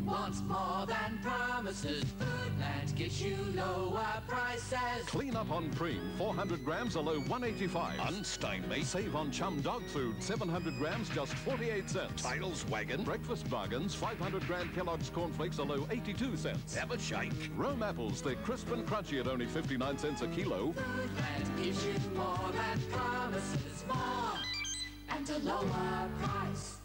wants more than promises. Foodland gives you lower prices. Clean up on cream, 400 grams, a low $1.85. Unstymie. Save on Chum dog food, 700 grams, just 48 cents. Tiles wagon. Breakfast bargains, 500 gram Kellogg's cornflakes, a low 82 cents. Have a shake. Rome apples, they're crisp and crunchy at only 59 cents a kilo. Foodland gives you more than promises. More and a lower price.